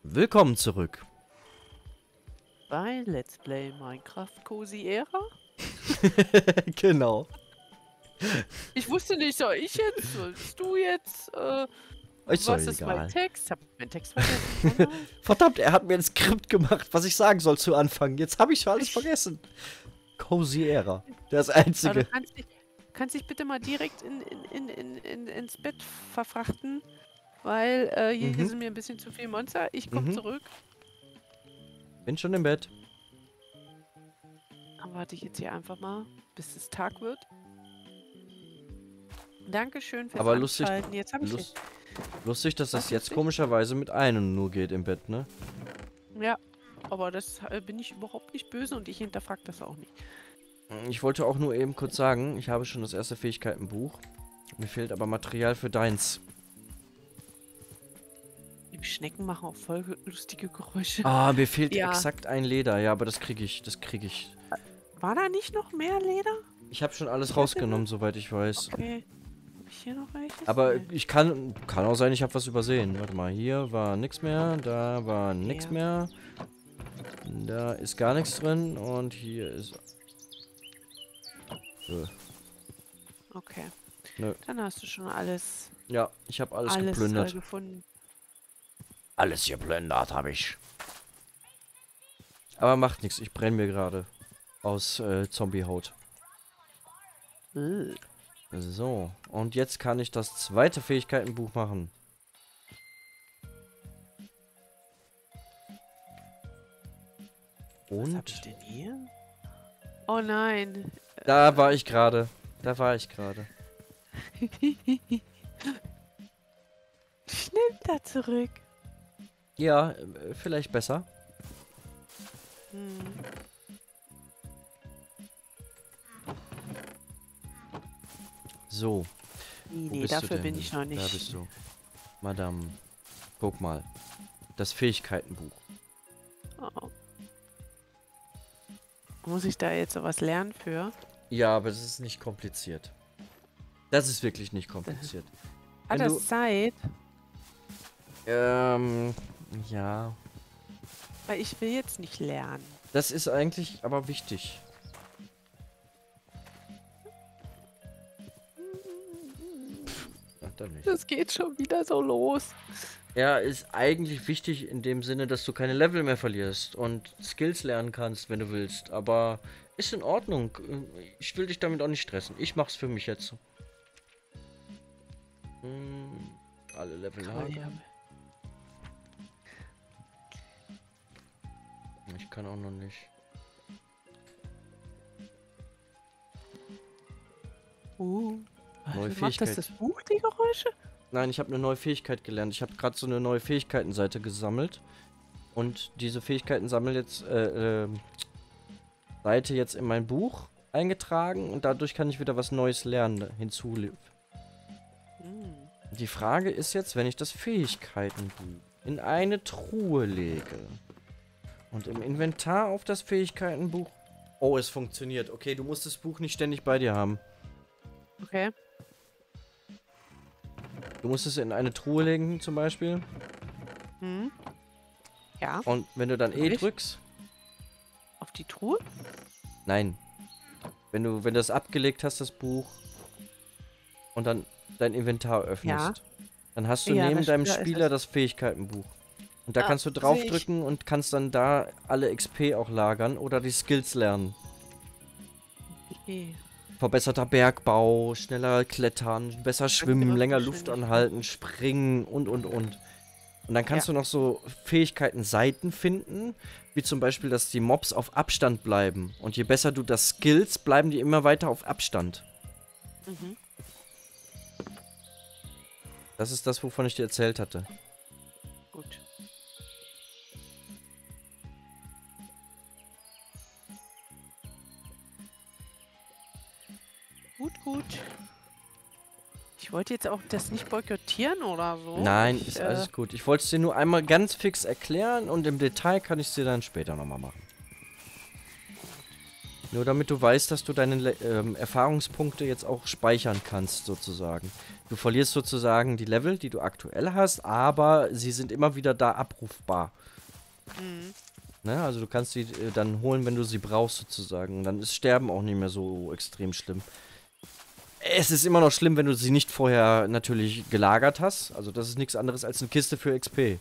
Willkommen zurück. Bei Let's Play Minecraft Cozy Era? Genau. Ich wusste nicht, soll ich jetzt? Sollst du jetzt? Ist doch Was ist mein egal. Text? Hab meinen Text vergessen. Oh nein. Verdammt, er hat mir ein Skript gemacht, was ich sagen soll zu Anfang. Jetzt habe ich schon alles vergessen. Cozy Era. Das Aber Einzige. du kannst dich bitte mal direkt ins Bett verfrachten, weil hier sind mir ein bisschen zu viele Monster. Ich komme zurück. Bin schon im Bett. Dann warte ich jetzt hier einfach mal, bis es Tag wird. Dankeschön fürs Aber lustig, Anschalten. Jetzt habe ich lustig, dass das Was jetzt lustig? komischerweise mit einem nur geht im Bett, ne? Ja, aber das bin ich überhaupt nicht böse und ich hinterfrage das auch nicht. Ich wollte auch nur eben kurz sagen, ich habe schon das erste Fähigkeitenbuch. Mir fehlt aber Material für deins. Die Schnecken machen auch voll lustige Geräusche. Ah, mir fehlt Ja. exakt ein Leder. Ja, aber das kriege ich, das kriege ich. War da nicht noch mehr Leder? Ich habe schon alles rausgenommen, soweit ich weiß. Okay. Hab ich hier noch welches? Aber Nee. ich kann auch sein, ich habe was übersehen. Warte mal, hier war nichts mehr, da war nichts Ja. mehr. Da ist gar nichts drin und hier ist... Okay. Nö. Dann hast du schon alles Ja, ich habe alles alles geplündert. gefunden. Alles geplündert habe ich. Aber macht nichts, ich brenne mir gerade aus Zombiehaut. So, und jetzt kann ich das zweite Fähigkeitenbuch machen. Was hab Und ich denn hier? Oh nein. da war ich gerade. Da war ich gerade. Schnell da zurück. Ja, vielleicht besser. Hm. So. Nee, Wo nee, bist du dafür denn? bin ich noch nicht. Da bist du. Madame. Guck mal. Das Fähigkeitenbuch. Oh. Muss ich da jetzt sowas lernen für? Ja, aber das ist nicht kompliziert. Das ist wirklich nicht kompliziert. Hat Wenn das Zeit? ja. Weil ich will jetzt nicht lernen. Das ist eigentlich aber wichtig. Ach, dann nicht. Das geht schon wieder so los. Ja, ist eigentlich wichtig in dem Sinne, dass du keine Level mehr verlierst und Skills lernen kannst, wenn du willst. Aber ist in Ordnung. Ich will dich damit auch nicht stressen. Ich mach's für mich jetzt. Alle Level haben. Ich kann auch noch nicht. Neue Macht das Fähigkeit. das Buch, die Geräusche? Nein, ich habe eine neue Fähigkeit gelernt. Ich habe gerade so eine neue Fähigkeitenseite gesammelt. Und diese Fähigkeiten sammeln jetzt, Seite jetzt in mein Buch eingetragen. Und dadurch kann ich wieder was Neues lernen, hinzufügen. Die Frage ist jetzt, wenn ich das Fähigkeitenbuch in eine Truhe lege und im Inventar auf das Fähigkeitenbuch... Oh, es funktioniert. Okay, du musst das Buch nicht ständig bei dir haben. Okay. Du musst es in eine Truhe legen, zum Beispiel. Hm. Ja. Und wenn du dann E drückst... Auf die Truhe? Nein. Wenn du das abgelegt hast, das Buch, und dann dein Inventar öffnest, dann hast du neben deinem Spieler das Fähigkeitenbuch. Und da kannst du draufdrücken und kannst dann da alle XP auch lagern oder die Skills lernen. Okay. Verbesserter Bergbau, schneller klettern, besser schwimmen, länger Luft anhalten, springen und. Und dann kannst du noch so Fähigkeiten-Seiten finden, wie zum Beispiel, dass die Mobs auf Abstand bleiben. Und je besser du das skills, bleiben die immer weiter auf Abstand. Mhm. Das ist das, wovon ich dir erzählt hatte. Gut. Gut. Ich wollte jetzt auch das nicht boykottieren oder so. Nein, ist alles gut. Ich wollte es dir nur einmal ganz fix erklären und im Detail kann ich es dir dann später nochmal machen. Nur damit du weißt, dass du deine Erfahrungspunkte jetzt auch speichern kannst, sozusagen. Du verlierst sozusagen die Level, die du aktuell hast, aber sie sind immer wieder da abrufbar. Mhm. Ne? Also du kannst sie dann holen, wenn du sie brauchst, sozusagen. Dann ist Sterben auch nicht mehr so extrem schlimm. Es ist immer noch schlimm, wenn du sie nicht vorher natürlich gelagert hast. Also das ist nichts anderes als eine Kiste für XP.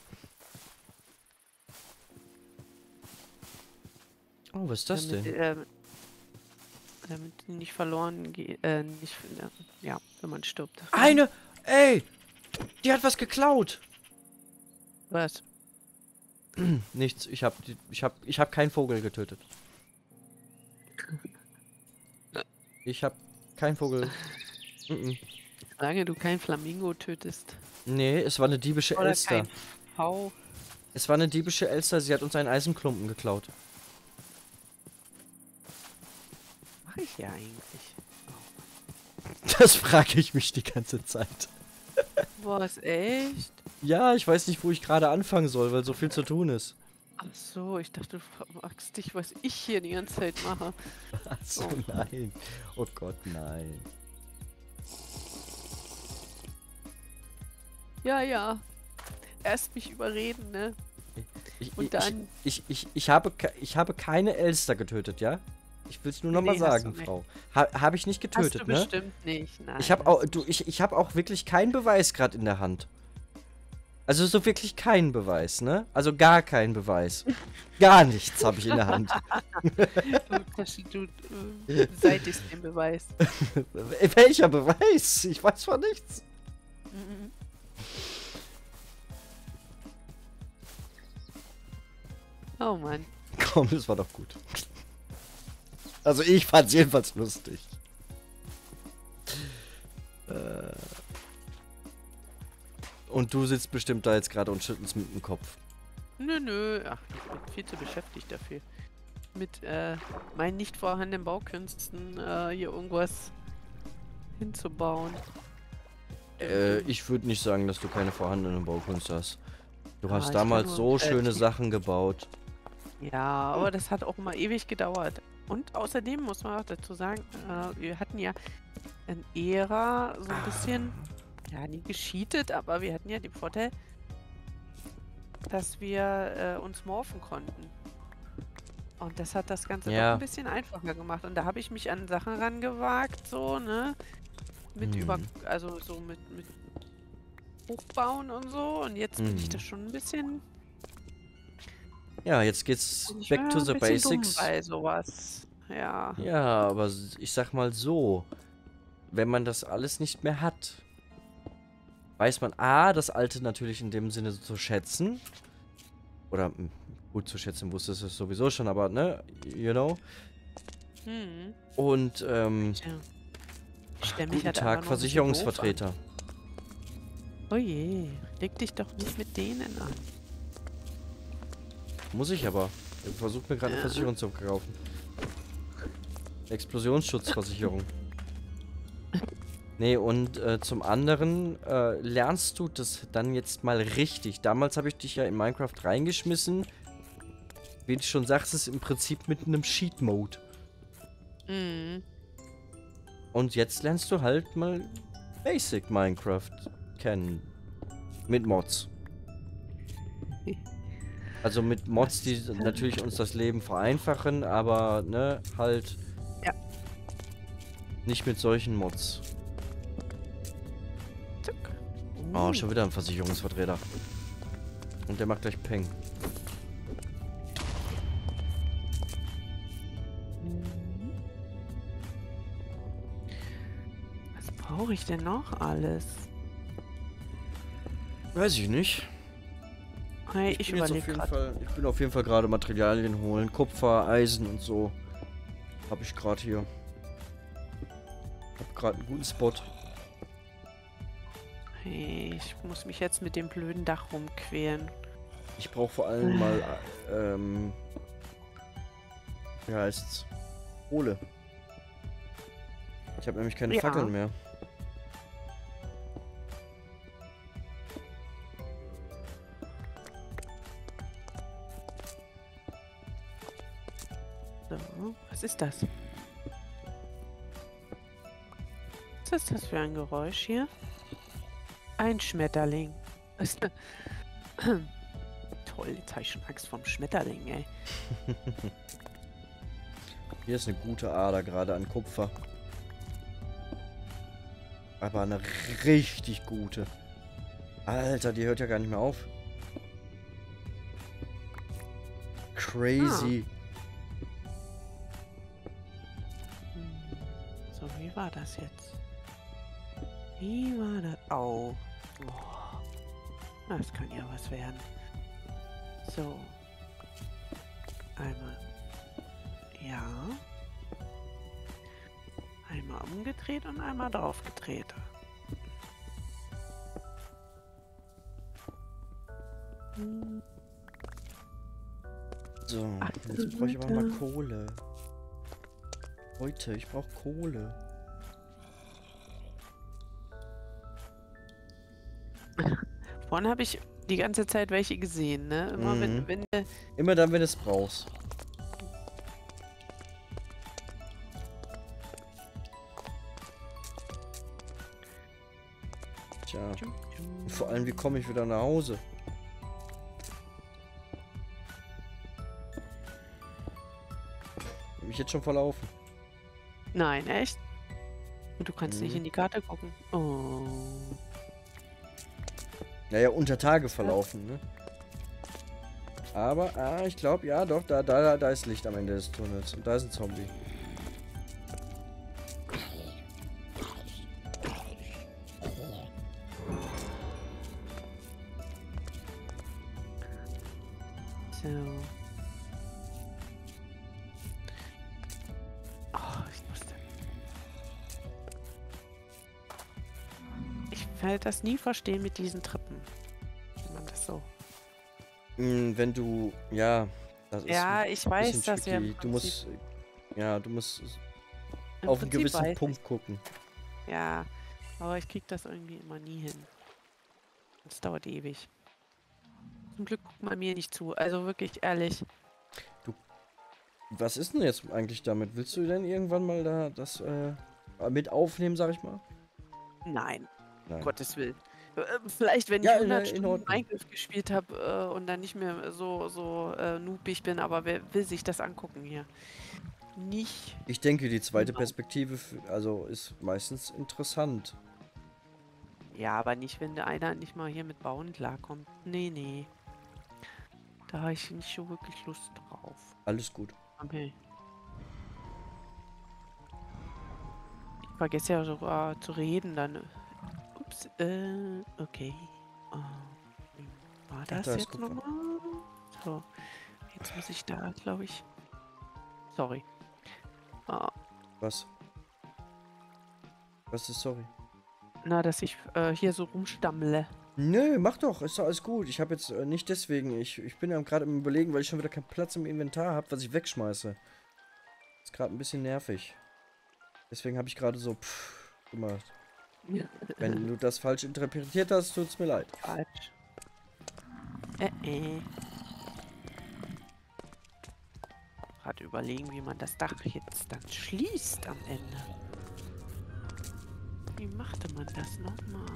Oh, was ist das Damit, denn? damit die nicht verloren geht, nicht, ja, wenn man stirbt. Eine! Ey! Die hat was geklaut! Was? Nichts, ich hab keinen Vogel getötet. Ich hab keinen Vogel. Solange du kein Flamingo tötest. Nee, es war eine diebische Oder Elster. kein Hau. Es war eine diebische Elster, sie hat uns einen Eisenklumpen geklaut. Mach ich ja eigentlich. Das frage ich mich die ganze Zeit. Was, echt? Ja, ich weiß nicht, wo ich gerade anfangen soll, weil so viel zu tun ist. Ach so, ich dachte, du fragst dich, was ich hier die ganze Zeit mache. Achso, Oh. nein. Oh Gott, nein. Ja, ja. Erst mich überreden, ne? Ich, Und dann. ich habe keine Elster getötet, ja? Ich will es nur nochmal Nee, hast sagen, du nicht. Frau. Habe ich nicht Hast getötet, du ne? bestimmt nicht, nein. Ich habe auch, ich habe auch wirklich keinen Beweis gerade in der Hand. Also so wirklich keinen Beweis, ne? Also gar keinen Beweis. Gar nichts habe ich in der Hand. Du beseitigst den Beweis. Welcher Beweis? Ich weiß von nichts. Mhm. Oh Mann. Komm, das war doch gut. Also ich fand's jedenfalls lustig. Und du sitzt bestimmt da jetzt gerade und schüttelst mit dem Kopf. Nö. Ach, ich bin viel zu beschäftigt dafür. Mit meinen nicht vorhandenen Baukünsten hier irgendwas hinzubauen. Ich würde nicht sagen, dass du keine vorhandenen Baukunst hast. Du Ah, hast ich damals kann so nur schöne kreativ. Sachen gebaut. Ja, aber das hat auch immer ewig gedauert. Und außerdem muss man auch dazu sagen, wir hatten ja in Ära so ein bisschen, ja, nie gecheatet, aber wir hatten ja den Vorteil, dass wir uns morphen konnten. Und das hat das Ganze doch Ja. ein bisschen einfacher gemacht. Und da habe ich mich an Sachen rangewagt, so, ne? Mit also so mit Hochbauen und so. Und jetzt bin ich da schon ein bisschen, Ja, jetzt geht's bin ich back mal to ein the bisschen dumm basics. bei sowas. Ja. Ja, aber ich sag mal so, wenn man das alles nicht mehr hat, weiß man A, das Alte natürlich in dem Sinne zu schätzen. Oder gut zu schätzen wusstest du es sowieso schon, aber ne, you know. Hm. Und Tja. Ich stell mich guten halt Tag, einfach noch ein bisschen doof Versicherungsvertreter. an. Oh je, leg dich doch nicht mit denen an. Muss ich aber. Ich versuche mir gerade eine Versicherung zu kaufen. Explosionsschutzversicherung. Nee, und zum anderen lernst du das dann jetzt mal richtig. Damals habe ich dich ja in Minecraft reingeschmissen. Wie du schon sagst, ist im Prinzip mit einem Cheat-Mode. Mhm. Und jetzt lernst du halt mal Basic Minecraft kennen. Mit Mods. Also mit Mods, die natürlich uns das Leben vereinfachen, aber ne, halt Ja. nicht mit solchen Mods. Zack. Oh, schon wieder ein Versicherungsvertreter. Und der macht gleich Peng. Was brauche ich denn noch alles? Weiß ich nicht. Hey, ich bin jetzt überlege gerade. Ich bin auf jeden Fall gerade Materialien holen. Kupfer, Eisen und so. Habe ich gerade hier. Hab gerade einen guten Spot. Hey, ich muss mich jetzt mit dem blöden Dach rumquälen. Ich brauche vor allem mal, wie heißt's? Kohle. Ich habe nämlich keine Ja. Fackeln mehr. So, was ist das? Was ist das für ein Geräusch hier? Ein Schmetterling. Toll, jetzt habe ich schon Angst vorm Schmetterling, ey. Hier ist eine gute Ader gerade an Kupfer. Aber eine richtig gute. Alter, die hört ja gar nicht mehr auf. Crazy. So, wie war das jetzt? Wie war das? Au. Oh. Das kann ja was werden. So. Einmal. Ja. Einmal umgedreht und einmal drauf gedreht. So, Ach, jetzt brauche ich aber mal Kohle. Leute, ich brauche Kohle. Vorhin habe ich die ganze Zeit welche gesehen, ne? Immer wenn Immer dann, wenn du es brauchst. Tja. Und vor allem, wie komme ich wieder nach Hause? Hab mich jetzt schon verlaufen. Nein, echt? Und du kannst nicht in die Karte gucken. Oh. Naja, unter Tage verlaufen, ne? Aber, ich glaube, ja, doch, da ist Licht am Ende des Tunnels. Und da ist ein Zombie. So. Oh, ich musste. Ich werde das nie verstehen mit diesen Treppen. Wie man das so. Wenn du, ja, das ist Ja, ein ich weiß bisschen das ja. tricky. Du musst Im auf einen Prinzip gewissen weiß Punkt gucken. ich. Ja, aber ich krieg das irgendwie immer nie hin. Es dauert ewig. Zum Glück guckt man mir nicht zu. Also wirklich ehrlich. Was ist denn jetzt eigentlich damit? Willst du denn irgendwann mal da das mit aufnehmen, sag ich mal? Nein, Nein. um Gottes Willen. Vielleicht, wenn ich Ja, 100 in Stunden Ordnung. Minecraft gespielt habe und dann nicht mehr so noobig bin, aber wer will sich das angucken hier? Nicht. Ich denke, die zweite Genau. Perspektive, also ist meistens interessant. Ja, aber nicht, wenn der einer nicht mal hier mit Bauen klarkommt. Nee, nee. Da habe ich nicht so wirklich Lust drauf. Alles gut. Okay. Ich vergesse ja sogar zu reden dann. Ups, okay. Oh, wie war das da ist jetzt Kupfer. nochmal? So, jetzt muss ich da, glaube ich. Sorry. Ah, Was? Was ist sorry? na, dass ich hier so rumstammle. Nö, mach doch, ist doch alles gut. Ich habe jetzt nicht deswegen, ich bin ja gerade im Überlegen, weil ich schon wieder keinen Platz im Inventar habe, was ich wegschmeiße. Ist gerade ein bisschen nervig. Deswegen habe ich gerade so gemacht. Wenn du das falsch interpretiert hast, tut's mir leid. Falsch. Gerade überlegen, wie man das Dach jetzt dann schließt am Ende. Wie machte man das nochmal?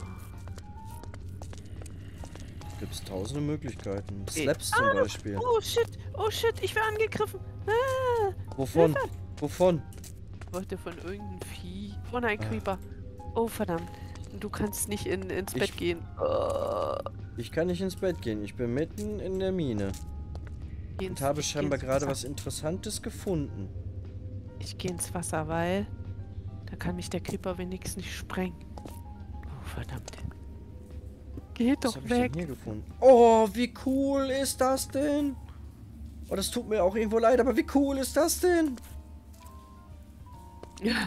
Gibt es tausende Möglichkeiten. Okay. Slaps zum Beispiel. Oh shit, ich werde angegriffen. Ah, Wovon? Hilfe. Wovon? Wollte von irgendeinem Vieh. Von einem Ah. Creeper. Oh verdammt. Du kannst nicht ins Bett Ich- gehen. Oh. Ich kann nicht ins Bett gehen. Ich bin mitten in der Mine. Und habe scheinbar gerade was Interessantes gefunden. Ich gehe ins Wasser, weil da kann mich der Creeper wenigstens nicht sprengen. Oh verdammt. Geht Was doch habe ich denn weg. hier gefunden? Oh, wie cool ist das denn? Oh, das tut mir auch irgendwo leid, aber wie cool ist das denn? Ja.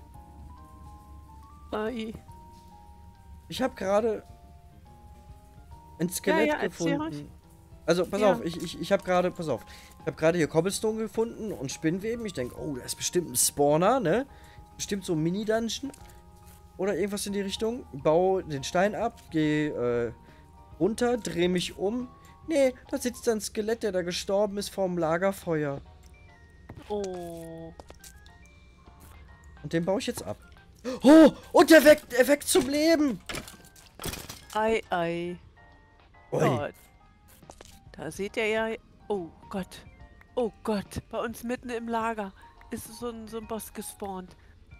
Ai. Ich habe gerade ein Skelett ja, erzähl gefunden. ruhig. Also, pass Ja. auf, ich habe gerade, pass auf. Ich habe gerade hier Cobblestone gefunden und Spinnweben. Ich denke, oh, da ist bestimmt ein Spawner, ne? Bestimmt so ein Mini-Dungeon. Oder irgendwas in die Richtung. Bau den Stein ab, geh runter, dreh mich um. Nee, da sitzt ein Skelett, der da gestorben ist vorm Lagerfeuer. Oh. Und den baue ich jetzt ab. Oh, und er weckt zum Leben. Ei, ei. Ui. Gott. Da seht ihr ja... Oh Gott. Oh Gott. Bei uns mitten im Lager ist so ein Boss gespawnt.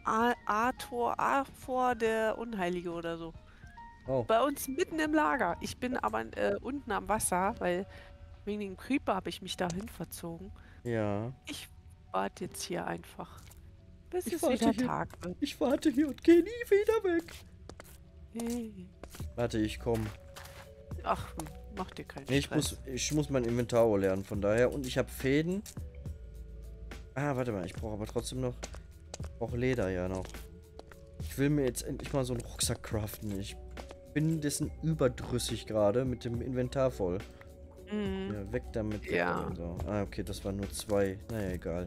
Arthur der Unheilige oder so. Oh, Bei uns mitten im Lager. Ich bin aber unten am Wasser, weil wegen dem Creeper habe ich mich dahin verzogen. ja. Ich warte jetzt hier einfach, bis Ich es warte wieder hier. Tag wird. Ich warte hier und gehe nie wieder weg. Hey. Warte, ich komme. Ach, mach dir keinen Nee, Stress. ich muss mein Inventar lernen, von daher. Und ich habe Fäden. Ah, warte mal, ich brauche aber trotzdem noch... Auch Leder ja noch. Ich will mir jetzt endlich mal so einen Rucksack craften. Ich bin dessen überdrüssig gerade mit dem Inventar voll. Mhm. Ja, weg damit. Weg Ja. damit, so. Ah, okay, das waren nur 2. Naja, egal.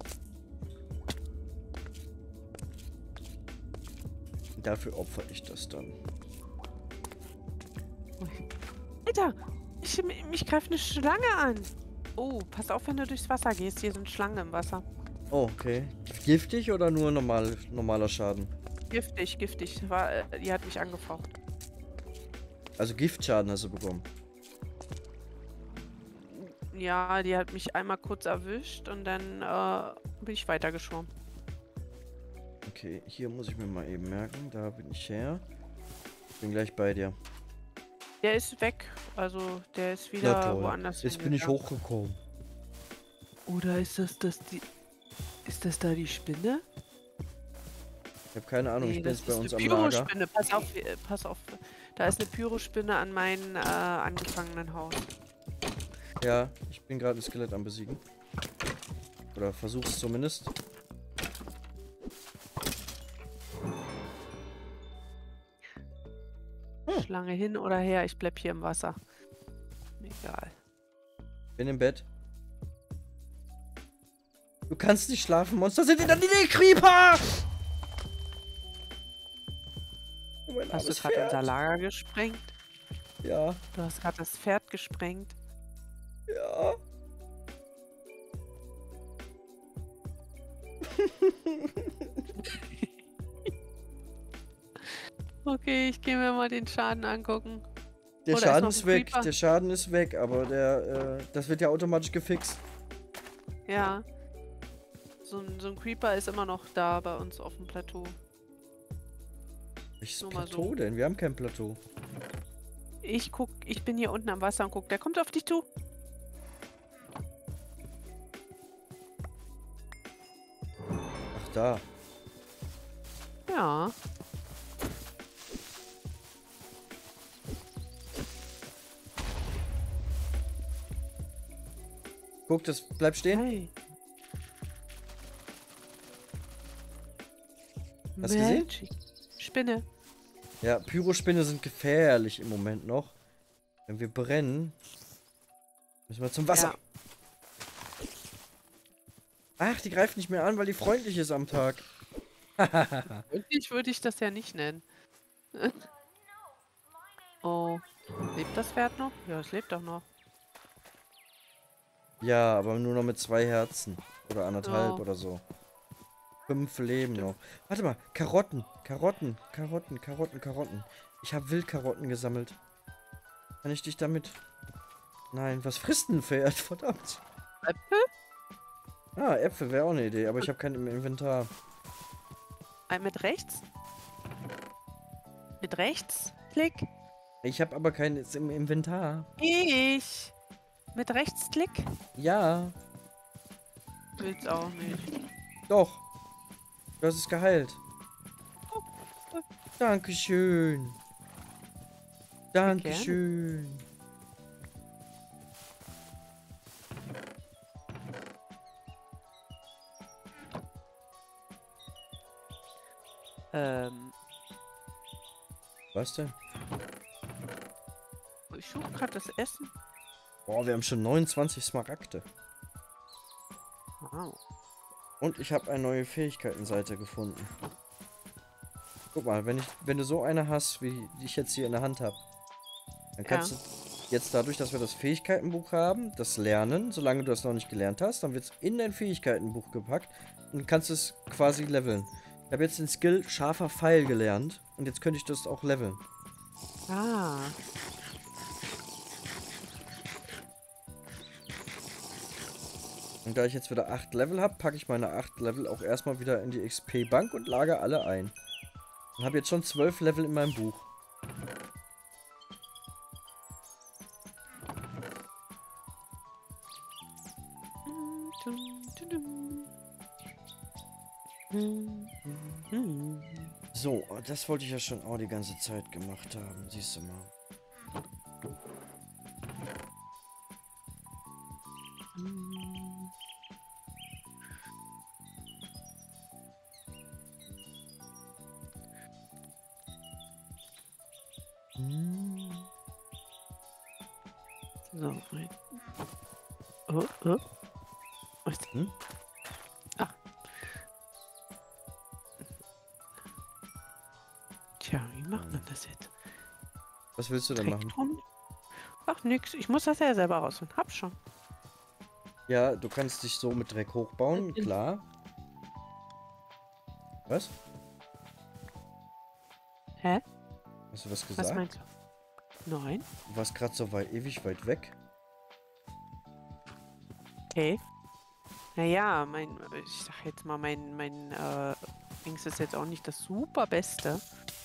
Dafür opfer ich das dann. Alter, mich greift eine Schlange an. Oh, pass auf, wenn du durchs Wasser gehst. Hier sind Schlangen im Wasser. Oh, okay. Giftig oder nur normaler Schaden? Giftig, giftig. Die hat mich angefaucht. Also Giftschaden hast du bekommen. Ja, die hat mich einmal kurz erwischt und dann bin ich weitergeschwommen. Okay, hier muss ich mir mal eben merken. Da bin ich her. Bin gleich bei dir. Der ist weg. Also, der ist wieder woanders Jetzt bin ich hingegangen. hochgekommen. Oder ist das die... Ist das da die Spinne? Ich habe keine Ahnung, ich bin das jetzt bei ist uns eine am Lager. Pyrospinne. Pass auf. Da ist eine Pyrospinne an meinem angefangenen Haus. Ja, ich bin gerade ein Skelett am Besiegen. Oder versuch's zumindest. Schlange hin oder her, ich bleib hier im Wasser. Egal. Bin im Bett. Du kannst nicht schlafen, Monster sind wieder die Creeper! Oh, mein Hast du armes gerade Pferd. unser Lager gesprengt? Ja, Du hast gerade das Pferd gesprengt. ja. Okay, ich gehe mir mal den Schaden angucken. Der Oder ist Schaden noch ist ein weg. Creeper? Der Schaden ist weg, aber das wird ja automatisch gefixt. Ja. So ein Creeper ist immer noch da bei uns auf dem Plateau. Welches Nur mal Plateau so. denn? Wir haben kein Plateau. Ich bin hier unten am Wasser und guck, der kommt auf dich zu. Ach, da. Ja. Guck, das bleibt stehen. Hey. Hast du gesehen? Magic. Spinne. Ja, Pyrospinne sind gefährlich im Moment noch. Wenn wir brennen, müssen wir zum Wasser. Ja. Ach, die greift nicht mehr an, weil die freundlich ist am Tag. Wirklich würde ich das ja nicht nennen. Oh. Lebt das Pferd noch? Ja, es lebt doch noch. Ja, aber nur noch mit 2 Herzen. Oder 1,5 Oh. oder so. 5 leben noch. Warte mal, Karotten. Karotten. Ich habe Wildkarotten gesammelt. Kann ich dich damit... Nein, was frisst ein Pferd? Verdammt. Äpfel? Ah, Äpfel wäre auch eine Idee, aber ich habe keinen im Inventar. Mit rechts? Mit rechts? Klick. Ich habe aber keinen im Inventar. Ich. Mit Rechtsklick? Ja, Will's auch nicht. doch. Du hast es geheilt. Dankeschön. Dankeschön. Was denn? Ich suche gerade das Essen. Boah, wir haben schon 29 Smaragde. Wow. Und ich habe eine neue Fähigkeitenseite gefunden. Guck mal, wenn du so eine hast, wie die ich jetzt hier in der Hand habe, dann kannst du jetzt dadurch, dass wir das Fähigkeitenbuch haben, das Lernen, solange du das noch nicht gelernt hast, dann wird es in dein Fähigkeitenbuch gepackt und kannst es quasi leveln. Ich habe jetzt den Skill scharfer Pfeil gelernt und jetzt könnte ich das auch leveln. Ah. Und da ich jetzt wieder 8 Level habe, packe ich meine 8 Level auch erstmal wieder in die XP-Bank und lage alle ein. Und habe jetzt schon 12 Level in meinem Buch. So, das wollte ich ja schon auch die ganze Zeit gemacht haben, siehst du mal. So, oh. Was? Ach. Tja, wie macht man das jetzt? Was willst du denn machen? Drum? Ach, nix. Ich muss das ja selber raus und hab schon. Ja, du kannst dich so mit Dreck hochbauen, klar. Was? Hä? Hast du was gesagt? Was meinst du? Nein. Du warst gerade so ewig weit weg. Okay. Naja, ich sag jetzt mal, mein Dings ist jetzt auch nicht das super Beste.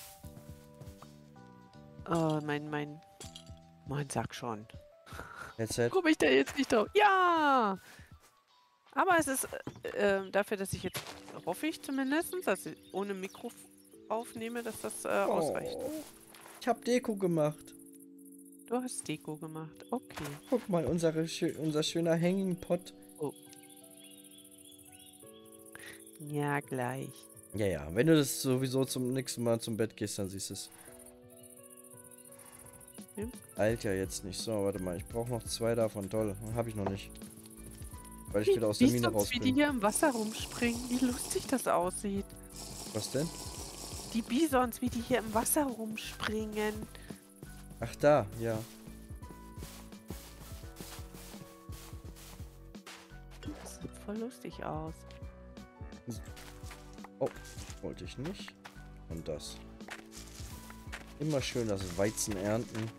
Mann, sag schon. Headset. Komme ich da jetzt nicht drauf? Ja! Aber es ist dafür, dass ich jetzt, hoffe ich zumindest, dass ich ohne Mikro aufnehme, dass das ausreicht. Ich habe Deko gemacht. Du hast Deko gemacht, okay. Guck mal, unser schöner Hanging Pot. Oh. Ja, gleich. Ja, wenn du das sowieso zum nächsten Mal zum Bett gehst, dann siehst du es. Eilt ja jetzt nicht. So, warte mal, ich brauche noch 2 davon. Toll, habe ich noch nicht. Weil ich wieder aus der Mine raus bin. Wie die hier im Wasser rumspringen, wie lustig das aussieht. Was denn? Die Bisons, wie die hier im Wasser rumspringen. Ach da, ja. Das sieht voll lustig aus. Oh, wollte ich nicht. Und das. Immer schön das Weizen ernten.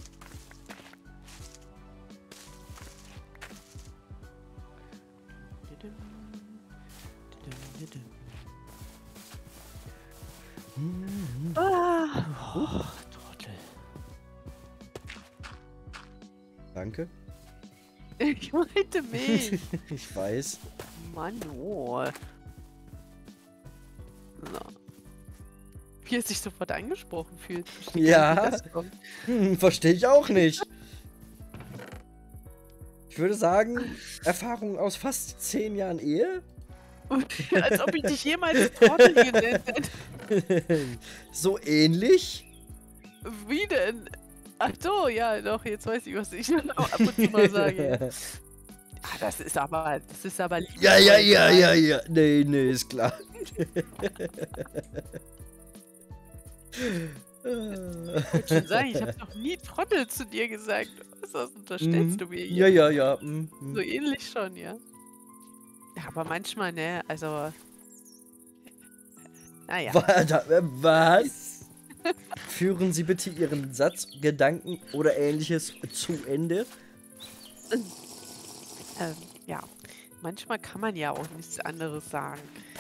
Trottel. Danke. Ich meinte mich. Ich weiß. Mann, oh. So. Wie er sich sofort angesprochen fühlt. Ja. Verstehe ich auch nicht. Ich würde sagen, Erfahrung aus fast 10 Jahren Ehe? Als ob ich dich jemals Trottel genannt hätte. So ähnlich? Wie denn? Ach so, ja, doch, jetzt weiß ich, was ich ab und zu mal sage. Ah, das ist aber lieb. Ja. Nee, ist klar. Ich würde schon sagen, ich habe noch nie Trottel zu dir gesagt. Was unterstellst du mir hier? Ja. So ähnlich schon, ja. Ja, aber manchmal, ne, also... Naja. Was? Führen Sie bitte Ihren Satz, Gedanken oder ähnliches zu Ende? Ja. Manchmal kann man ja auch nichts anderes sagen.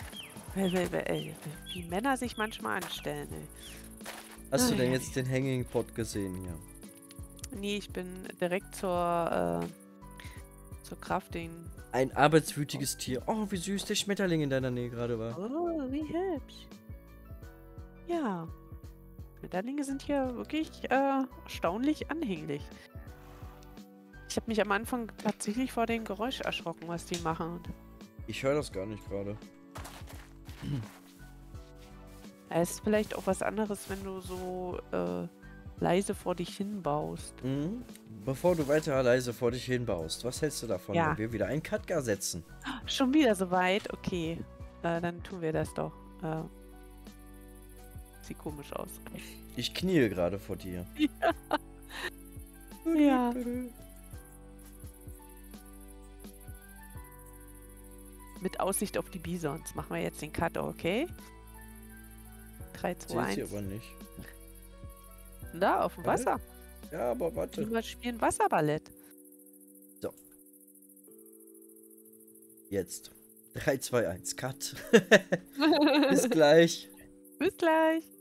Wie Männer sich manchmal anstellen, ey. Hast du denn jetzt den Hanging Pot gesehen hier? Nee, ich bin direkt zur Crafting. Ein arbeitswütiges Tier. Oh, wie süß der Schmetterling in deiner Nähe gerade war. Oh, wie hübsch. Ja. Schmetterlinge sind hier wirklich erstaunlich anhänglich. Ich habe mich am Anfang tatsächlich vor dem Geräusch erschrocken, was die machen. Ich höre das gar nicht gerade. Es ist vielleicht auch was anderes, wenn du so leise vor dich hin baust. Mhm. Bevor du weiter leise vor dich hin baust, was hältst du davon, Ja. wenn wir wieder einen Katka setzen? Schon wieder soweit? Okay. Dann tun wir das doch. Sieht komisch aus. Ich kniee gerade vor dir. Ja. Mit Aussicht auf die Bisons. Machen wir jetzt den Cut, okay? 3, 2, Sehe sie 1. aber nicht. Da, auf dem Wasser. Ja, aber warte. Wir spielen Wasserballett. So. Jetzt. 3, 2, 1, Cut. Bis gleich. Bis gleich.